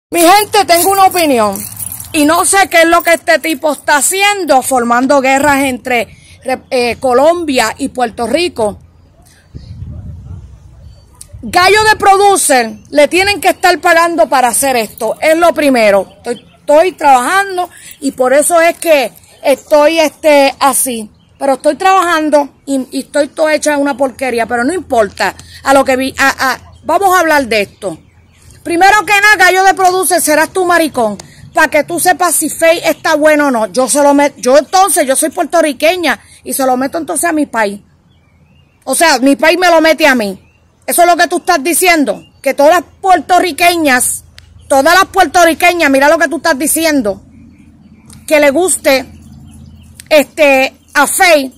Mi gente, tengo una opinión y no sé qué es lo que este tipo está haciendo, formando guerras entre Colombia y Puerto Rico. Gallo de producer le tienen que estar pagando para hacer esto, es lo primero. Estoy trabajando y por eso es que estoy así. Pero estoy trabajando y estoy toda hecha una porquería, pero no importa. Vamos a hablar de esto. Primero que nada, Gallo de producer, serás tu maricón, para que tú sepas si Faye está bueno o no. Yo soy puertorriqueña y se lo meto entonces a mi país. O sea, mi país me lo mete a mí. Eso es lo que tú estás diciendo, que todas las puertorriqueñas, mira lo que tú estás diciendo, que le guste a Faye,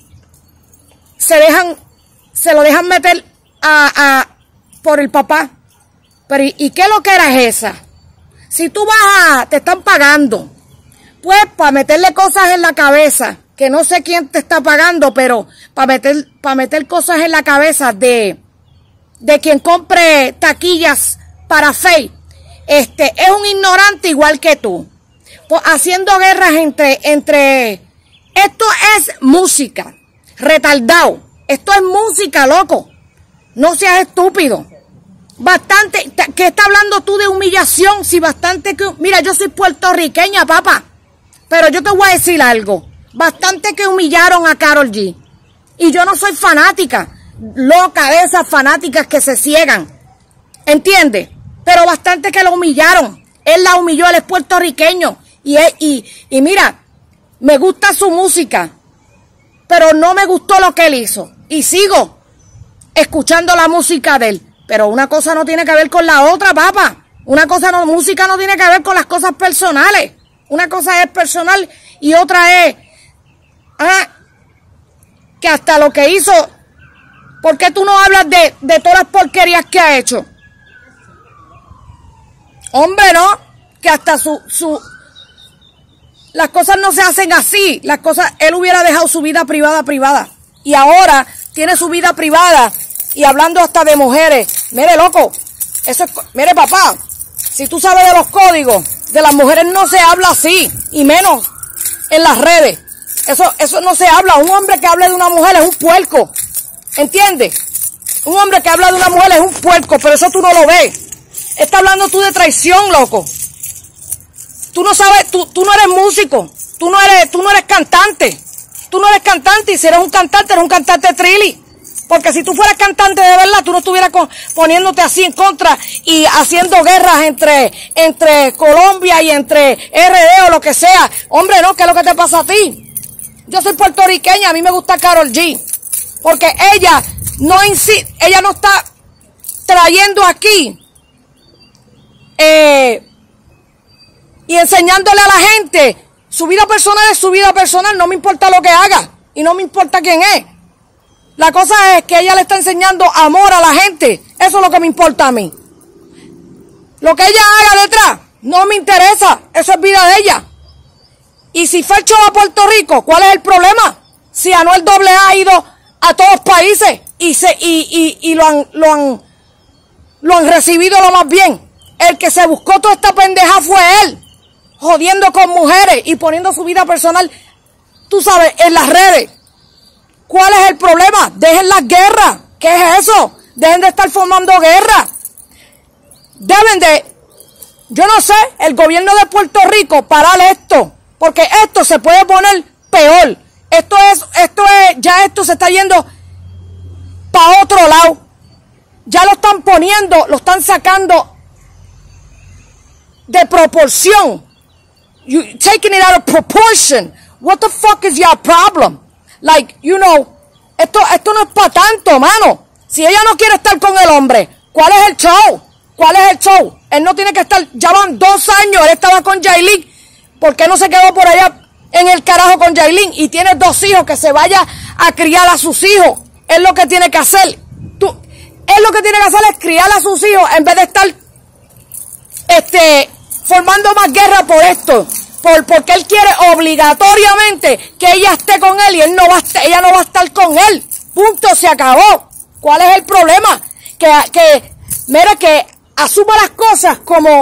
se lo dejan meter por el papá. Pero ¿y qué lo que era esa? Si tú te están pagando, pues para meterle cosas en la cabeza, que no sé quién te está pagando, pero para meter cosas en la cabeza de quien compre taquillas para Faye, es un ignorante igual que tú, pues, haciendo guerras entre esto es música, retardado, esto es música, loco, no seas estúpido. Bastante, ¿qué está hablando tú de humillación? Si bastante que, mira, yo soy puertorriqueña, papá, pero yo te voy a decir algo, bastante que humillaron a Karol G, y yo no soy fanática, loca de esas fanáticas que se ciegan, ¿entiendes? Pero bastante que lo humillaron, él la humilló, él es puertorriqueño, y mira, me gusta su música, pero no me gustó lo que él hizo, y sigo escuchando la música de él. Pero una cosa no tiene que ver con la otra, papá. Música no tiene que ver con las cosas personales. Una cosa es personal y otra es que hasta lo que hizo. ¿Por qué tú no hablas de todas las porquerías que ha hecho? Hombre, no, que hasta las cosas no se hacen así. Él hubiera dejado su vida privada. Y ahora tiene su vida privada. Y hablando hasta de mujeres, mire loco, mire papá, si tú sabes de los códigos, de las mujeres no se habla así, y menos en las redes, eso no se habla, un hombre que hable de una mujer es un puerco, ¿entiendes? Un hombre que habla de una mujer es un puerco, pero eso tú no lo ves, está hablando tú de traición, loco, tú no sabes, tú no eres músico, tú no eres cantante, y si eres un cantante trilly. Porque si tú fueras cantante de verdad, tú no estuvieras poniéndote así en contra y haciendo guerras entre Colombia y entre RD o lo que sea. Hombre, no, ¿qué es lo que te pasa a ti? Yo soy puertorriqueña, a mí me gusta Karol G. Porque ella no está trayendo aquí y enseñándole a la gente. Su vida personal es su vida personal, no me importa lo que haga y no me importa quién es. La cosa es que ella le está enseñando amor a la gente. Eso es lo que me importa a mí. Lo que ella haga detrás no me interesa. Eso es vida de ella. Y si Fercho va a Puerto Rico, ¿cuál es el problema? Si Anuel AA ha ido a todos los países y lo han recibido lo más bien. El que se buscó toda esta pendeja fue él. Jodiendo con mujeres y poniendo su vida personal, tú sabes, en las redes. ¿Cuál es el problema? Dejen las guerras. ¿Qué es eso? Dejen de estar formando guerras. Yo no sé, el gobierno de Puerto Rico, parar esto. Porque esto se puede poner peor. Esto se está yendo para otro lado. Ya lo están poniendo, lo están sacando de proporción. You taking it out of proportion. What the fuck is your problem? Like, esto no es para tanto, mano. Si ella no quiere estar con el hombre, ¿cuál es el show? ¿Cuál es el show? Él no tiene que estar, ya van 2 años, él estaba con Yailin. ¿Por qué no se quedó por allá en el carajo con Yailin? Y tiene 2 hijos, que se vaya a criar a sus hijos. Es lo que tiene que hacer. Él lo que tiene que hacer es criar a sus hijos en vez de estar, formando más guerra por esto. Porque él quiere obligatoriamente que ella esté con él y ella no va a estar con él. Punto, se acabó. ¿Cuál es el problema? Que asuma las cosas como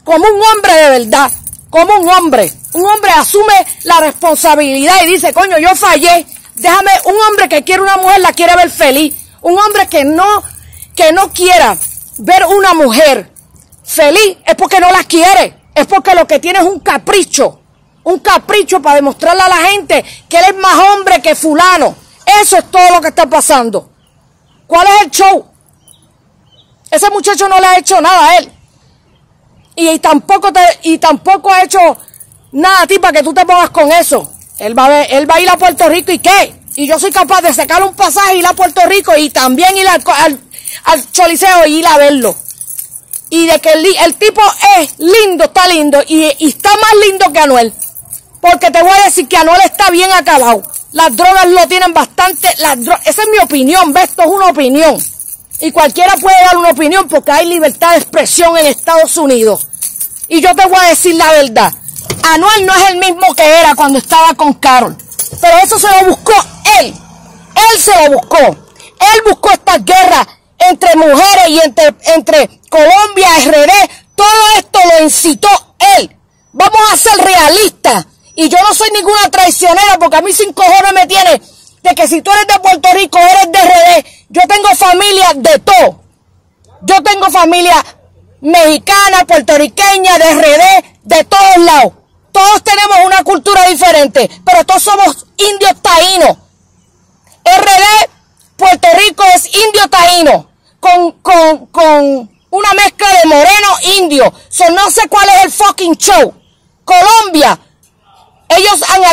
como un hombre de verdad, como un hombre asume la responsabilidad y dice, coño, yo fallé, déjame, un hombre que quiere una mujer la quiere ver feliz, un hombre que no quiera ver una mujer feliz es porque no la quiere, es porque lo que tiene es un capricho para demostrarle a la gente que él es más hombre que fulano. Eso es todo lo que está pasando. ¿Cuál es el show? Ese muchacho no le ha hecho nada a él. Y tampoco ha hecho nada a ti para que tú te pongas con eso. Él va a ir a Puerto Rico, ¿y qué? Y yo soy capaz de sacar un pasaje y ir a Puerto Rico y también ir al Choliseo y ir a verlo. Y de que el tipo es lindo, está lindo, y está más lindo que Anuel. Porque te voy a decir que Anuel está bien acabado. Las drogas lo tienen bastante, esa es mi opinión, ¿ves? Esto es una opinión. Y cualquiera puede dar una opinión porque hay libertad de expresión en Estados Unidos. Y yo te voy a decir la verdad. Anuel no es el mismo que era cuando estaba con Karol. Pero eso se lo buscó él. Él se lo buscó. Él buscó estas guerras entre mujeres y entre Colombia, RD. Todo esto lo incitó él. Vamos a ser realistas. Y yo no soy ninguna traicionera porque a mí sin cojones me tiene de que si tú eres de Puerto Rico, eres de RD. Yo tengo familia de todo. Yo tengo familia mexicana, puertorriqueña, de RD, de todos lados. Todos tenemos una cultura diferente, pero todos somos indios taínos. RD, Puerto Rico es indio taíno, con una mezcla de moreno indio. No sé cuál es el fucking show. Colombia, ellos han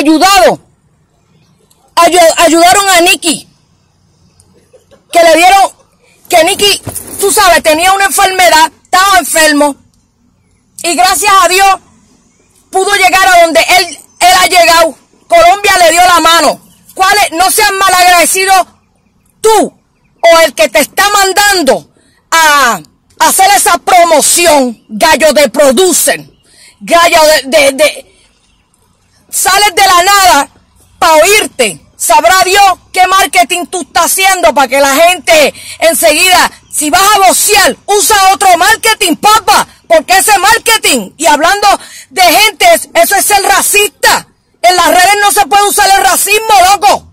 ayudaron a Nicky, que Nicky, tú sabes, tenía una enfermedad, estaba enfermo, y gracias a Dios pudo llegar a donde él ha llegado. Colombia le dio la mano. No seas malagradecido tú o el que te está mandando a hacer esa promoción, gallo de producer, gallo sales de la nada para oírte. Sabrá Dios qué marketing tú estás haciendo para que la gente enseguida, si vas a vocear, usa otro marketing, papá, porque ese marketing, y hablando de gente, eso es ser racista. En las redes no se puede usar el racismo, loco.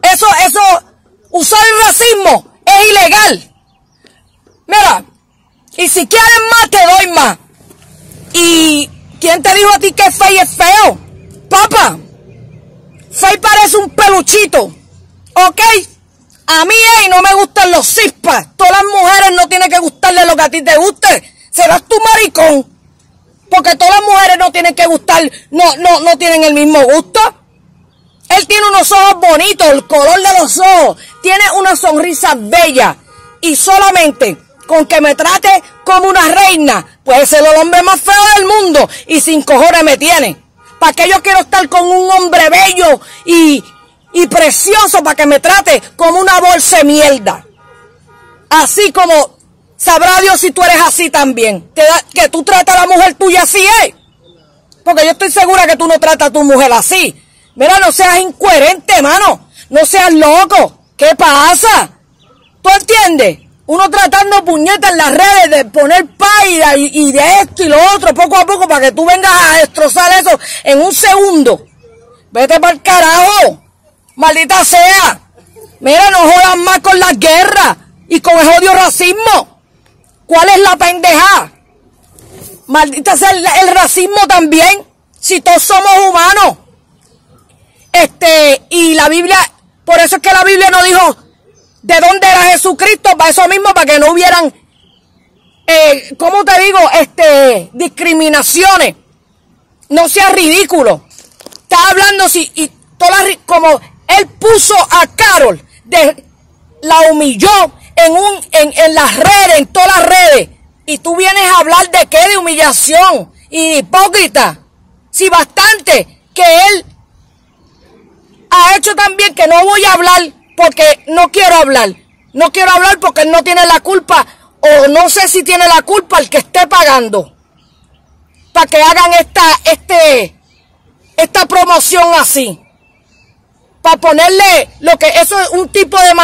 Usar el racismo es ilegal. Mira, y si quieres más, te doy más. ¿Y quién te dijo a ti que Faye es feo? Papá, Faye parece un peluchito, ¿ok? A mí no me gustan los cispas. Todas las mujeres no tienen que gustarle lo que a ti te guste. Serás tu maricón. Porque todas las mujeres no tienen que gustar, no tienen el mismo gusto. Él tiene unos ojos bonitos, el color de los ojos. Tiene una sonrisa bella. Y solamente con que me trate como una reina, pues es el hombre más feo del mundo. Y sin cojones me tiene. ¿Para qué yo quiero estar con un hombre bello y precioso para que me trate como una bolsa de mierda? Así como sabrá Dios si tú eres así también. Que tú tratas a la mujer tuya así, Porque yo estoy segura que tú no tratas a tu mujer así. Mira, no seas incoherente, mano. No seas loco. ¿Qué pasa? ¿Tú entiendes? Uno tratando puñetas en las redes de poner paida y de esto y lo otro poco a poco para que tú vengas a destrozar eso en un segundo. Vete para el carajo. Maldita sea. Mira, no jodas más con las guerras y con el odio racismo. ¿Cuál es la pendejada? Maldita sea el racismo también. Si todos somos humanos. Y la Biblia, por eso es que la Biblia no dijo de dónde era Jesucristo, para eso mismo, para que no hubieran, ¿cómo te digo? Discriminaciones. No sea ridículo. Está hablando como él puso a Karol, la humilló en las redes, en todas las redes. Y tú vienes a hablar de qué, de humillación y de hipócrita. Sí, bastante que él ha hecho también, que no voy a hablar porque no quiero hablar. No quiero hablar porque él no tiene la culpa, o no sé si tiene la culpa el que esté pagando para que hagan esta promoción así. Para ponerle eso es un tipo de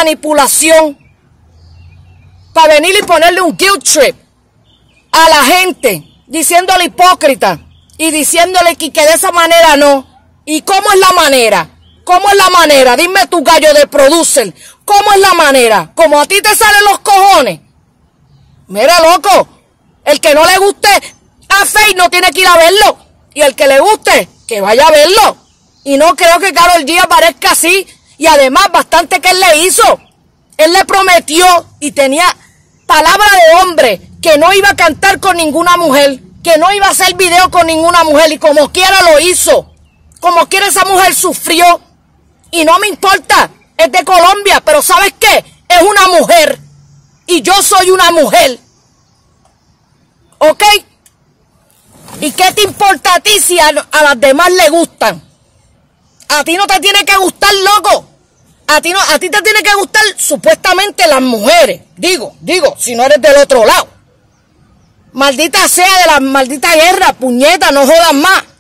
manipulación. Para venir y ponerle un guilt trip a la gente. diciéndole hipócrita y diciéndole que de esa manera no. ¿Y cómo es la manera? ¿Cómo es la manera? Dime tu gallo de producer. ¿Cómo es la manera? ¿Como a ti te salen los cojones? Mira, loco, el que no le guste a Faith no tiene que ir a verlo. Y el que le guste, que vaya a verlo. Y no creo que Karol G aparezca así. Y además, bastante que él le hizo. Él le prometió y tenía palabra de hombre que no iba a cantar con ninguna mujer, que no iba a hacer video con ninguna mujer. Y como quiera lo hizo. Como quiera esa mujer sufrió. Y no me importa, es de Colombia, pero ¿sabes qué? Es una mujer. Y yo soy una mujer. ¿Ok? ¿Y qué te importa a ti si a las demás le gustan? A ti no te tiene que gustar, loco. A ti te tiene que gustar supuestamente las mujeres. Digo, si no eres del otro lado. Maldita sea de la maldita guerra, puñeta, no jodas más.